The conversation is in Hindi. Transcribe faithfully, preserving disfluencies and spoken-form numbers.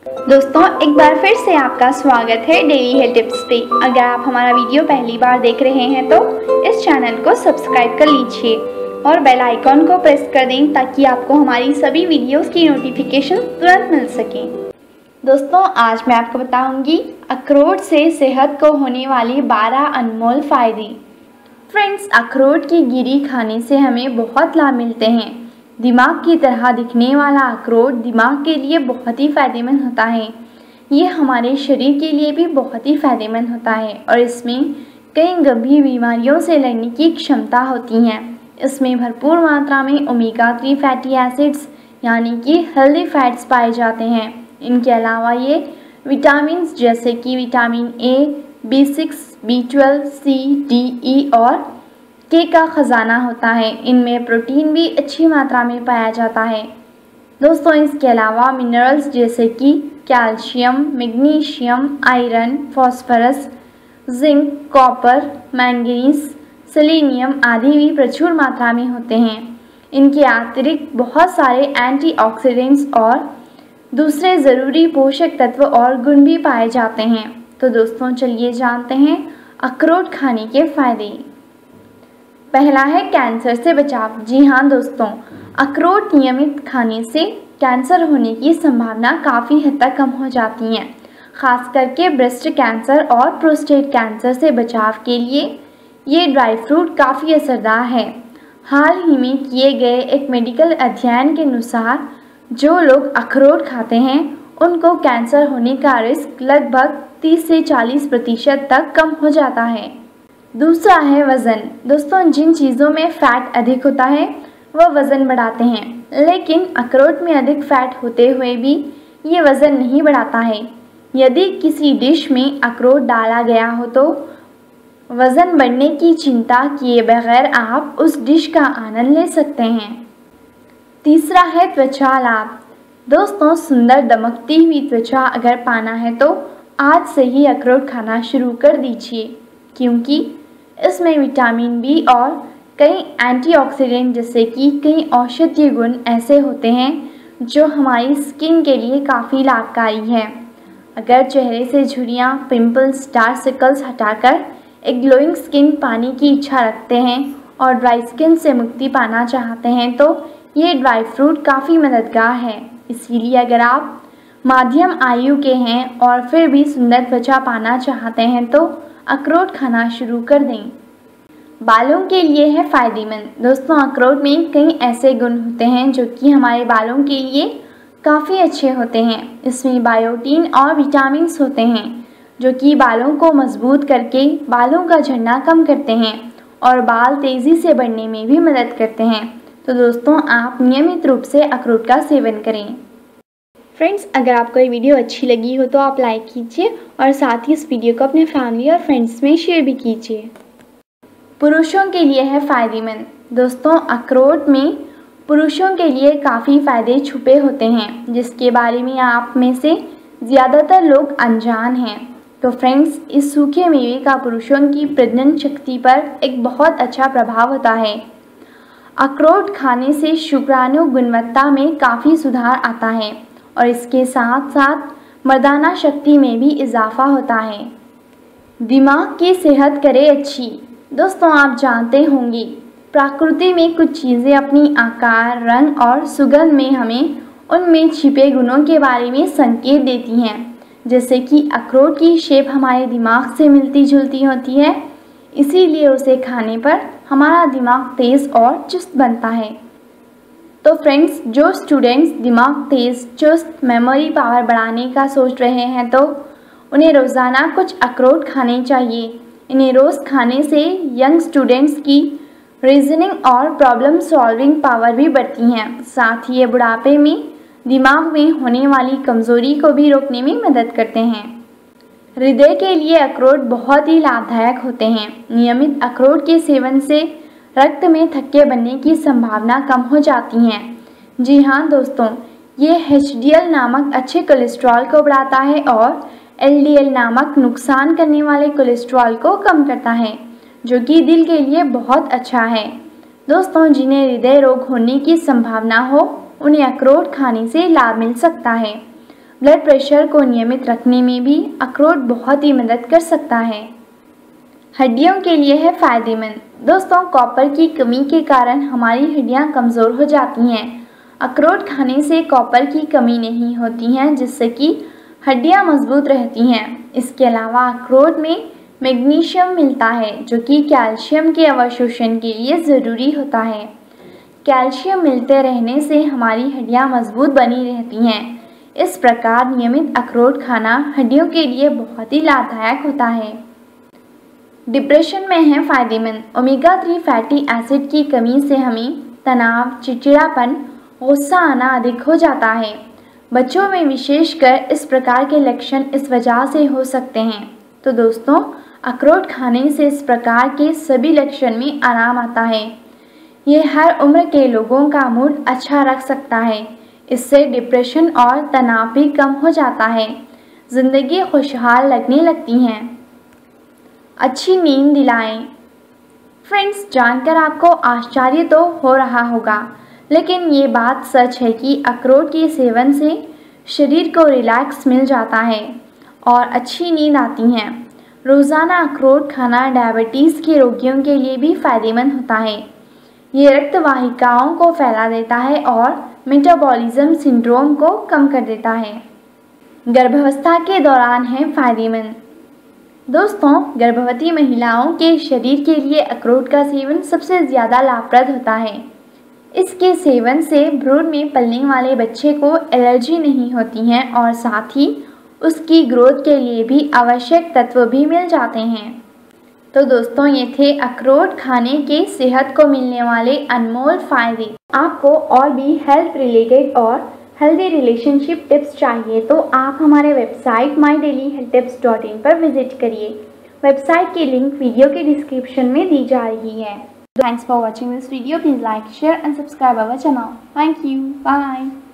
दोस्तों एक बार फिर से आपका स्वागत है डेली हेल्थ टिप्स पे। अगर आप हमारा वीडियो पहली बार देख रहे हैं तो इस चैनल को सब्सक्राइब कर लीजिए और बेल आइकॉन को प्रेस कर दें ताकि आपको हमारी सभी वीडियोस की नोटिफिकेशन तुरंत मिल सके। दोस्तों आज मैं आपको बताऊंगी अखरोट से सेहत को होने वाले बारह अनमोल फ़ायदे। फ्रेंड्स, अखरोट की गिरी खाने से हमें बहुत लाभ मिलते हैं। दिमाग की तरह दिखने वाला अखरोट दिमाग के लिए बहुत ही फ़ायदेमंद होता है। ये हमारे शरीर के लिए भी बहुत ही फ़ायदेमंद होता है और इसमें कई गंभीर बीमारियों से लड़ने की क्षमता होती है। इसमें भरपूर मात्रा में ओमेगा थ्री फैटी एसिड्स यानी कि हेल्दी फैट्स पाए जाते हैं। इनके अलावा ये विटामिन जैसे कि vitamin A, B six, B twelve, C, D, E और के का ख़जाना होता है। इनमें प्रोटीन भी अच्छी मात्रा में पाया जाता है। दोस्तों इसके अलावा मिनरल्स जैसे कि calcium, magnesium, iron, phosphorus, zinc, copper, manganese, selenium आदि भी प्रचुर मात्रा में होते हैं। इनके अतिरिक्त बहुत सारे एंटीऑक्सीडेंट्स और दूसरे ज़रूरी पोषक तत्व और गुण भी पाए जाते हैं। तो दोस्तों चलिए जानते हैं अखरोट खाने के फ़ायदे। पहला है कैंसर से बचाव। जी हाँ दोस्तों, अखरोट नियमित खाने से कैंसर होने की संभावना काफ़ी हद तक कम हो जाती है। ख़ास करके ब्रेस्ट कैंसर और प्रोस्टेट कैंसर से बचाव के लिए ये ड्राई फ्रूट काफ़ी असरदार है। हाल ही में किए गए एक मेडिकल अध्ययन के अनुसार जो लोग अखरोट खाते हैं उनको कैंसर होने का रिस्क लगभग तीस से चालीस प्रतिशत तक कम हो जाता है। दूसरा है वज़न। दोस्तों जिन चीज़ों में फ़ैट अधिक होता है वह वज़न बढ़ाते हैं, लेकिन अखरोट में अधिक फ़ैट होते हुए भी ये वज़न नहीं बढ़ाता है। यदि किसी डिश में अखरोट डाला गया हो तो वज़न बढ़ने की चिंता किए बगैर आप उस डिश का आनंद ले सकते हैं। तीसरा है त्वचा लाभ। दोस्तों सुंदर दमकती हुई त्वचा अगर पाना है तो आज से ही अखरोट खाना शुरू कर दीजिए, क्योंकि इसमें विटामिन बी और कई एंटीऑक्सीडेंट जैसे कि कई औषधीय गुण ऐसे होते हैं जो हमारी स्किन के लिए काफ़ी लाभकारी है। अगर चेहरे से झुर्रियाँ, पिंपल्स, डार्क सर्कल्स हटाकर एक ग्लोइंग स्किन पाने की इच्छा रखते हैं और ड्राई स्किन से मुक्ति पाना चाहते हैं तो ये ड्राई फ्रूट काफ़ी मददगार है। इसीलिए अगर आप मध्यम आयु के हैं और फिर भी सुंदर त्वचा पाना चाहते हैं तो अखरोट खाना शुरू कर दें। बालों के लिए है फ़ायदेमंद। दोस्तों अखरोट में कई ऐसे गुण होते हैं जो कि हमारे बालों के लिए काफ़ी अच्छे होते हैं। इसमें बायोटीन और विटामिन्स होते हैं जो कि बालों को मजबूत करके बालों का झड़ना कम करते हैं और बाल तेज़ी से बढ़ने में भी मदद करते हैं। तो दोस्तों आप नियमित रूप से अखरोट का सेवन करें। फ्रेंड्स, अगर आपको ये वीडियो अच्छी लगी हो तो आप लाइक कीजिए और साथ ही इस वीडियो को अपने फैमिली और फ्रेंड्स में शेयर भी कीजिए। पुरुषों के लिए है फ़ायदेमंद। दोस्तों अखरोट में पुरुषों के लिए काफ़ी फ़ायदे छुपे होते हैं जिसके बारे में आप में से ज़्यादातर लोग अनजान हैं। तो फ्रेंड्स, इस सूखे मेवे का पुरुषों की प्रजनन शक्ति पर एक बहुत अच्छा प्रभाव होता है। अखरोट खाने से शुक्राणु गुणवत्ता में काफ़ी सुधार आता है और इसके साथ साथ मर्दाना शक्ति में भी इजाफा होता है। दिमाग की सेहत करे अच्छी। दोस्तों आप जानते होंगे प्रकृति में कुछ चीज़ें अपनी आकार, रंग और सुगंध में हमें उनमें छिपे गुणों के बारे में संकेत देती हैं। जैसे कि अखरोट की शेप हमारे दिमाग से मिलती जुलती होती है, इसीलिए उसे खाने पर हमारा दिमाग तेज़ और चुस्त बनता है। तो फ्रेंड्स, जो स्टूडेंट्स दिमाग तेज़, चुस्त, मेमोरी पावर बढ़ाने का सोच रहे हैं तो उन्हें रोज़ाना कुछ अखरोट खाने चाहिए। इन्हें रोज़ खाने से यंग स्टूडेंट्स की रीजनिंग और प्रॉब्लम सॉल्विंग पावर भी बढ़ती हैं। साथ ही ये बुढ़ापे में दिमाग में होने वाली कमज़ोरी को भी रोकने में मदद करते हैं। हृदय के लिए अखरोट बहुत ही लाभदायक होते हैं। नियमित अखरोट के सेवन से रक्त में थक्के बनने की संभावना कम हो जाती हैं। जी हाँ दोस्तों, ये एच डी एल नामक अच्छे कोलेस्ट्रॉल को बढ़ाता है और एल डी एल नामक नुकसान करने वाले कोलेस्ट्रॉल को कम करता है, जो कि दिल के लिए बहुत अच्छा है। दोस्तों जिन्हें हृदय रोग होने की संभावना हो उन्हें अखरोट खाने से लाभ मिल सकता है। ब्लड प्रेशर को नियमित रखने में भी अखरोट बहुत ही मदद कर सकता है। हड्डियों के लिए है फ़ायदेमंद। दोस्तों, कॉपर की कमी के कारण हमारी हड्डियां कमज़ोर हो जाती हैं। अखरोट खाने से कॉपर की कमी नहीं होती है, जिससे कि हड्डियां मजबूत रहती हैं। इसके अलावा अखरोट में मैग्नीशियम मिलता है, जो कि कैल्शियम के अवशोषण के लिए ज़रूरी होता है। कैल्शियम मिलते रहने से हमारी हड्डियां मजबूत बनी रहती हैं। इस प्रकार नियमित अखरोट खाना हड्डियों के लिए बहुत ही लाभदायक होता है। डिप्रेशन में है फ़ायदेमंद। ओमेगा थ्री फैटी एसिड की कमी से हमें तनाव, चिड़चिड़ापन, गुस्सा आना अधिक हो जाता है। बच्चों में विशेषकर इस प्रकार के लक्षण इस वजह से हो सकते हैं। तो दोस्तों, अखरोट खाने से इस प्रकार के सभी लक्षण में आराम आता है। ये हर उम्र के लोगों का मूड अच्छा रख सकता है। इससे डिप्रेशन और तनाव भी कम हो जाता है। ज़िंदगी खुशहाल लगने लगती हैं। अच्छी नींद दिलाएं। फ्रेंड्स, जानकर आपको आश्चर्य तो हो रहा होगा, लेकिन ये बात सच है कि अखरोट के सेवन से शरीर को रिलैक्स मिल जाता है और अच्छी नींद आती है। रोज़ाना अखरोट खाना डायबिटीज़ के रोगियों के लिए भी फ़ायदेमंद होता है। ये रक्त वाहिकाओं को फैला देता है और मेटाबॉलिज्म सिंड्रोम को कम कर देता है। गर्भावस्था के दौरान है फ़ायदेमंद। दोस्तों, गर्भवती महिलाओं के शरीर के लिए अखरोट का सेवन सबसे ज़्यादा लाभप्रद होता है। इसके सेवन से भ्रूण में पलने वाले बच्चे को एलर्जी नहीं होती है और साथ ही उसकी ग्रोथ के लिए भी आवश्यक तत्व भी मिल जाते हैं। तो दोस्तों, ये थे अखरोट खाने के सेहत को मिलने वाले अनमोल फ़ायदे। आपको और भी हेल्थ रिलेटेड और हेल्दी रिलेशनशिप टिप्स चाहिए तो आप हमारे website my daily health tips dot in पर विजिट करिए। वेबसाइट की लिंक वीडियो के डिस्क्रिप्शन में दी जा रही है। Thanks for watching this video. Please like, share and subscribe our channel. Thank you. Bye.